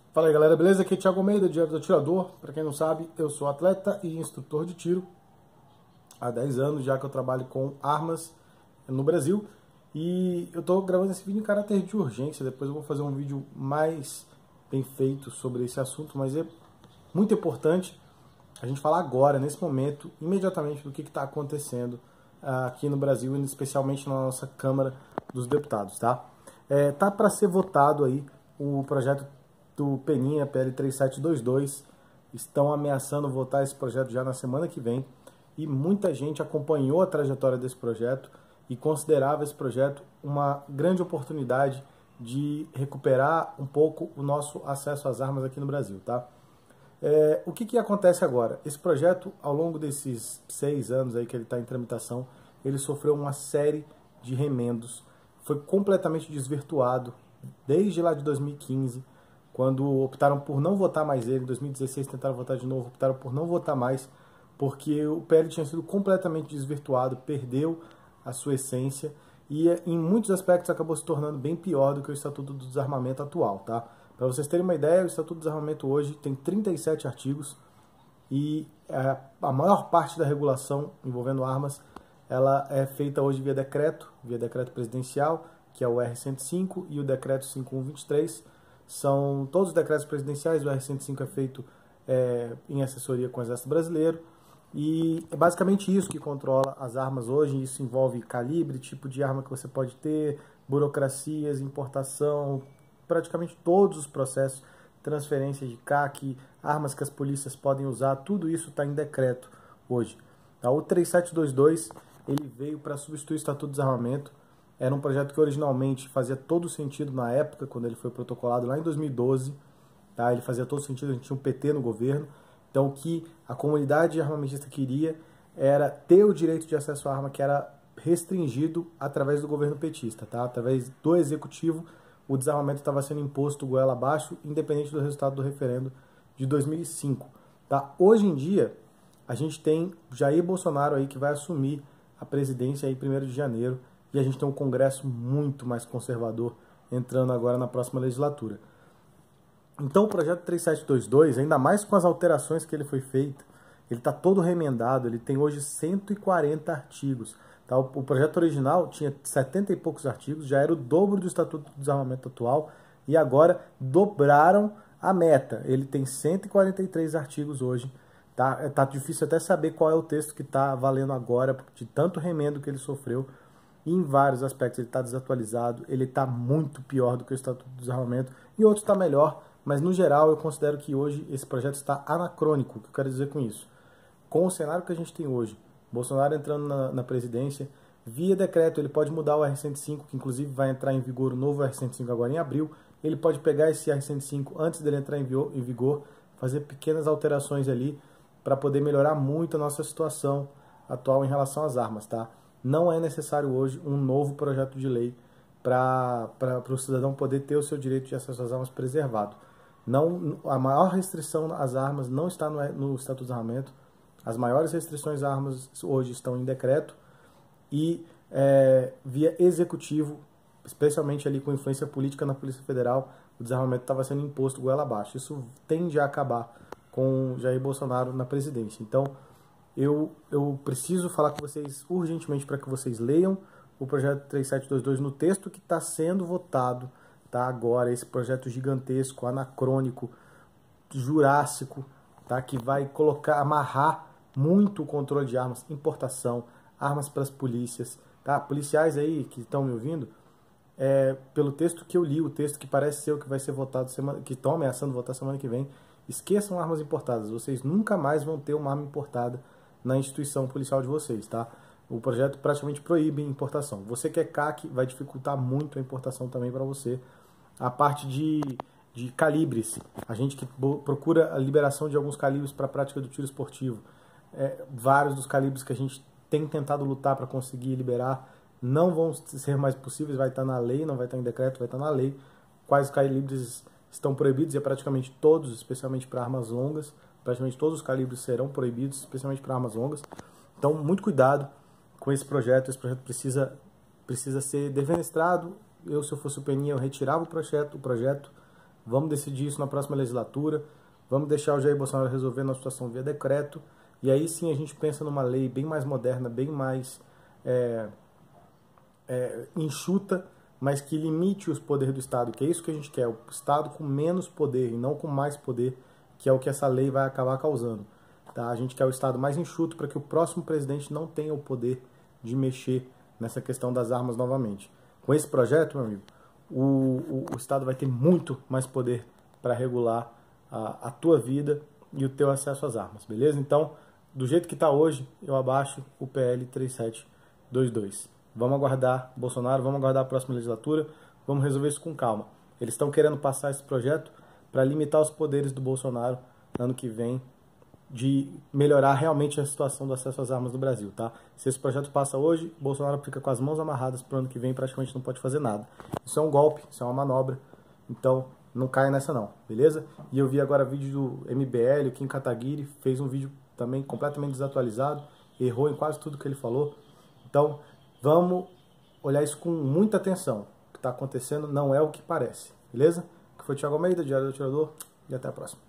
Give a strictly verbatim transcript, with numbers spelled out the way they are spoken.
Fala aí galera, beleza? Aqui é Thiago Almeida, Diário do Atirador. Para quem não sabe, eu sou atleta e instrutor de tiro. Há dez anos já que eu trabalho com armas no Brasil. E eu tô gravando esse vídeo em caráter de urgência. Depois eu vou fazer um vídeo mais bem feito sobre esse assunto. Mas é muito importante a gente falar agora, nesse momento, imediatamente do que está acontecendo aqui no Brasil, e especialmente na nossa Câmara dos Deputados, tá? É, tá para ser votado aí o projeto do Peninha, P L três sete dois dois, estão ameaçando votar esse projeto já na semana que vem, e muita gente acompanhou a trajetória desse projeto e considerava esse projeto uma grande oportunidade de recuperar um pouco o nosso acesso às armas aqui no Brasil, tá? É, o que que acontece agora? Esse projeto, ao longo desses seis anos aí que ele está em tramitação, ele sofreu uma série de remendos, foi completamente desvirtuado desde lá de dois mil e quinze, quando optaram por não votar mais ele. Em dois mil e dezesseis tentaram votar de novo, optaram por não votar mais, porque o P L tinha sido completamente desvirtuado, perdeu a sua essência e em muitos aspectos acabou se tornando bem pior do que o Estatuto do Desarmamento atual, tá? Para vocês terem uma ideia, o Estatuto do Desarmamento hoje tem trinta e sete artigos e a maior parte da regulação envolvendo armas ela é feita hoje via decreto, via decreto presidencial, que é o R cento e cinco, e o decreto cinco mil cento e vinte e três. São todos os decretos presidenciais. O R cento e cinco é feito é, em assessoria com o Exército Brasileiro, e é basicamente isso que controla as armas hoje. Isso envolve calibre, tipo de arma que você pode ter, burocracias, importação, praticamente todos os processos, transferência de C A C, armas que as polícias podem usar, tudo isso está em decreto hoje. Tá? O três sete dois dois ele veio para substituir o Estatuto do Desarmamento. Era um projeto que originalmente fazia todo sentido na época, quando ele foi protocolado lá em dois mil e doze. Tá? Ele fazia todo sentido, a gente tinha um P T no governo. Então o que a comunidade armamentista queria era ter o direito de acesso à arma, que era restringido através do governo petista. Tá? Através do executivo, o desarmamento estava sendo imposto goela abaixo, independente do resultado do referendo de dois mil e cinco. Tá? Hoje em dia, a gente tem Jair Bolsonaro aí que vai assumir a presidência aí primeiro de janeiro, e a gente tem um Congresso muito mais conservador entrando agora na próxima legislatura. Então o projeto três sete dois dois, ainda mais com as alterações que ele foi feito, ele está todo remendado, ele tem hoje cento e quarenta artigos. Tá? O projeto original tinha setenta e poucos artigos, já era o dobro do Estatuto do Desarmamento atual, e agora dobraram a meta. Ele tem cento e quarenta e três artigos hoje. Tá, tá difícil até saber qual é o texto que está valendo agora, de tanto remendo que ele sofreu. E em vários aspectos ele está desatualizado, ele está muito pior do que o Estatuto do Desarmamento, e outros está melhor, mas no geral eu considero que hoje esse projeto está anacrônico. O que eu quero dizer com isso? Com o cenário que a gente tem hoje, Bolsonaro entrando na, na presidência, via decreto, ele pode mudar o R cento e cinco, que inclusive vai entrar em vigor o novo R cento e cinco agora em abril. Ele pode pegar esse R cento e cinco antes dele entrar em vigor, fazer pequenas alterações ali para poder melhorar muito a nossa situação atual em relação às armas, tá? Não é necessário hoje um novo projeto de lei para o cidadão poder ter o seu direito de acesso às armas preservado. Não, a maior restrição às armas não está no, no Estatuto do Desarmamento. As maiores restrições às armas hoje estão em decreto e é, via executivo, especialmente ali com influência política na Polícia Federal, o desarmamento estava sendo imposto goela abaixo. Isso tende a acabar com Jair Bolsonaro na presidência. Então, eu, eu preciso falar com vocês urgentemente para que vocês leiam o projeto três sete dois dois no texto que está sendo votado, tá? Agora, esse projeto gigantesco, anacrônico, jurássico, tá? Que vai colocar, amarrar muito o controle de armas, importação, armas para as polícias, tá? Policiais aí que estão me ouvindo, é, pelo texto que eu li, o texto que parece ser o que vai ser votado, semana, que estão ameaçando votar semana que vem, esqueçam armas importadas. Vocês nunca mais vão ter uma arma importada na instituição policial de vocês, tá? O projeto praticamente proíbe importação. Você que é C A C, vai dificultar muito a importação também para você. A parte de, de calibres, a gente que procura a liberação de alguns calibres para a prática do tiro esportivo, é, vários dos calibres que a gente tem tentado lutar para conseguir liberar não vão ser mais possíveis, vai estar na lei, não vai estar em decreto, vai estar na lei. Quais calibres estão proibidos, e é praticamente todos, especialmente para armas longas, praticamente todos os calibres serão proibidos, especialmente para armas longas. Então, muito cuidado com esse projeto. Esse projeto precisa, precisa ser defenestrado. Eu, se eu fosse o Peninha, eu retirava o projeto, o projeto Vamos decidir isso na próxima legislatura. Vamos deixar o Jair Bolsonaro resolvendo a situação via decreto. E aí sim a gente pensa numa lei bem mais moderna, bem mais é, é, enxuta, mas que limite os poderes do Estado, que é isso que a gente quer, o Estado com menos poder e não com mais poder, que é o que essa lei vai acabar causando. Tá? A gente quer o Estado mais enxuto para que o próximo presidente não tenha o poder de mexer nessa questão das armas novamente. Com esse projeto, meu amigo, o, o, o Estado vai ter muito mais poder para regular a, a tua vida e o teu acesso às armas, beleza? Então, do jeito que está hoje, eu abaixo o P L três sete dois dois. Vamos aguardar Bolsonaro, vamos aguardar a próxima legislatura, vamos resolver isso com calma. Eles estão querendo passar esse projeto para limitar os poderes do Bolsonaro no ano que vem, de melhorar realmente a situação do acesso às armas no Brasil, tá? Se esse projeto passa hoje, Bolsonaro fica com as mãos amarradas para o ano que vem e praticamente não pode fazer nada. Isso é um golpe, isso é uma manobra, então não caia nessa não, beleza? E eu vi agora vídeo do M B L, o Kim Kataguiri fez um vídeo também completamente desatualizado, errou em quase tudo que ele falou. Então, vamos olhar isso com muita atenção. O que está acontecendo não é o que parece, beleza? Que foi o Thiago Almeida, Diário do Atirador, e até a próxima.